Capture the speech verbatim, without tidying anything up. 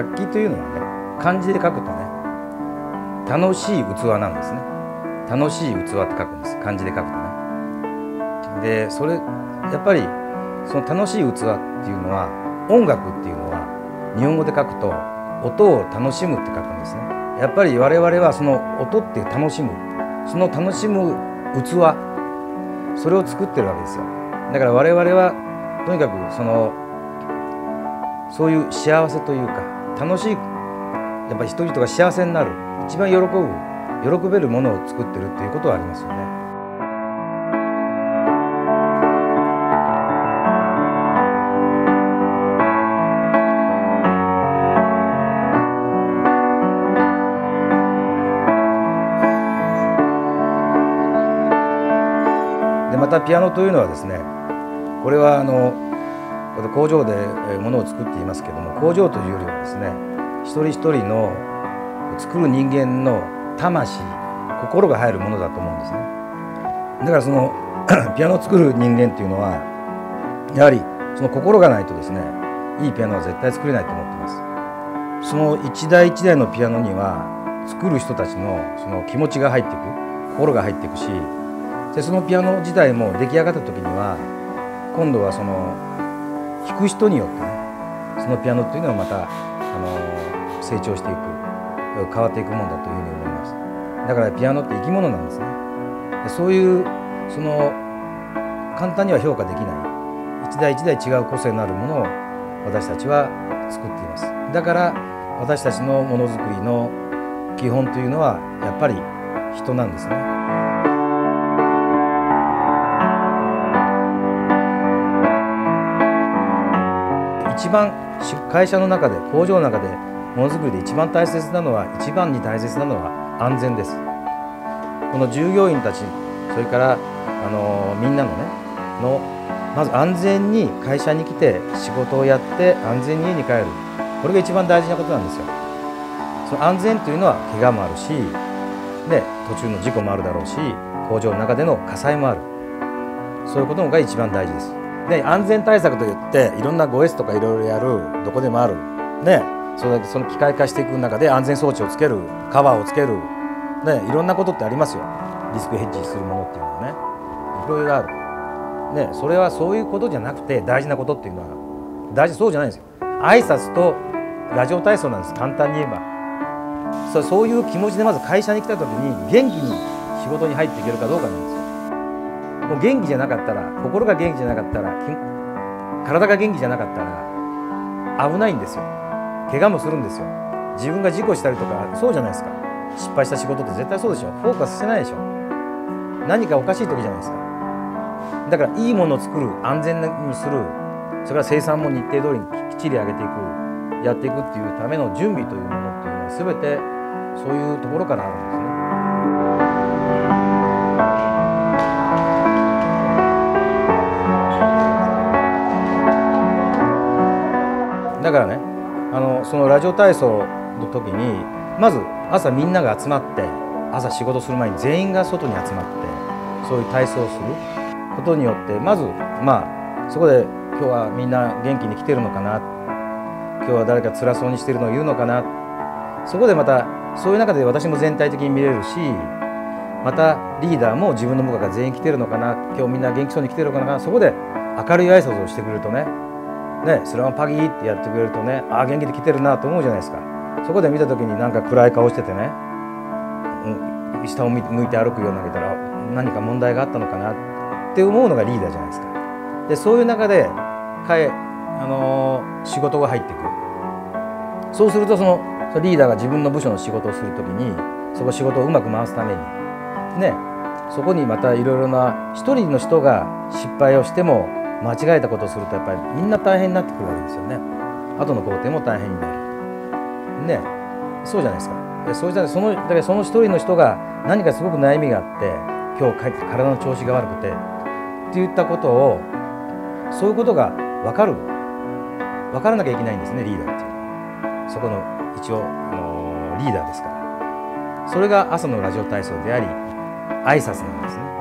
楽器というのはね、漢字で書くとね、楽しい器なんですね。楽しい器って書くんです、漢字で書くとね。でそれやっぱりその楽しい器っていうのは、音楽っていうのは日本語で書くと音を楽しむって書くんですね。やっぱり我々はその音っていう楽しむ、その楽しむ器、それを作ってるわけですよ。だから我々はとにかくそのそういう幸せというか、楽しい、やっぱり人々が幸せになる、一番喜ぶ喜べるものを作ってるっていうことはありますよね。でまたピアノというのはですね、これはあの工場で物を作っていますけれども、工場というよりはですね、一人一人の作る人間の魂、心が入るものだと思うんですね。だからそのピアノを作る人間っていうのは、やはりその心がないとですね、いいピアノは絶対作れないと思っています。その一台一台のピアノには作る人たちのその気持ちが入っていく、心が入っていくし、でそのピアノ自体も出来上がった時には、今度はその弾く人によってね、そのピアノというのはまたあの成長していく、変わっていくものだというふうに思います。だからピアノって生き物なんですね。でそういうその簡単には評価できない一台一台違う個性のあるものを私たちは作っています。だから私たちのものづくりの基本というのはやっぱり人なんですね。一番会社の中で、工場の中でものづくりで一番大切なのは、一番に大切なのは安全です。この従業員たち、それからあのみんなのねのまず安全に会社に来て仕事をやって安全に家に帰る、これが一番大事なことなんですよ。その安全というのは怪我もあるし、で途中の事故もあるだろうし、工場の中での火災もある、そういうことが一番大事です。で安全対策といっていろんな ごエス とかいろいろやる、どこでもあるね、それだけその機械化していく中で安全装置をつける、カバーをつける、ね、いろんなことってありますよ。リスクヘッジするものっていうのはね、いろいろある、ね、それはそういうことじゃなくて大事なことっていうのは大事、そうじゃないんですよ。挨拶とラジオ体操なんです、簡単に言えば。そそういう気持ちでまず会社に来た時に元気に仕事に入っていけるかどうかなんですよ。もう元気じゃなかったら、心が元気じゃなかったら、体が元気じゃなかったら危ないんですよ。怪我もするんですよ。自分が事故したりとか、そうじゃないですか。失敗した仕事って絶対そうでしょ。フォーカスしてないでしょ。何かおかしい時じゃないですか。だからいいものを作る、安全にする、それから生産も日程通りにきっちり上げていく、やっていくっていうための準備というものっていうのは全てそういうところからあるんですね。だからね、あのそのラジオ体操の時にまず朝みんなが集まって、朝仕事する前に全員が外に集まってそういう体操をすることによって、まずまあそこで今日はみんな元気に来てるのかな、今日は誰か辛そうにしてるのを言うのかな、そこでまたそういう中で私も全体的に見れるし、またリーダーも自分の部下が全員来てるのかな、今日みんな元気そうに来てるのかな、そこで明るい挨拶をしてくれるとね、ね、スラマパギーってやってくれるとね、ああ元気で来てるなと思うじゃないですか。そこで見た時になんか暗い顔しててね、うん、下を向いて歩くようになげたら何か問題があったのかなって思うのがリーダーじゃないですか。でそういう中でかえ、あのー、仕事が入ってくる。そうするとそのリーダーが自分の部署の仕事をする時に、その仕事をうまく回すためにね、そこにまたいろいろな一人の人が失敗をしても間違えたことをすると、やっぱりみんな大変になってくるわけですよね。後の工程も大変になるね、そうじゃないですか。でそうじゃそのだからその一人の人が何かすごく悩みがあって、今日帰って体の調子が悪くてっていったことを、そういうことが分かる分からなきゃいけないんですね、リーダーっていうのは。そこの一応、あのー、リーダーですから。それが朝のラジオ体操であり挨拶なんですね。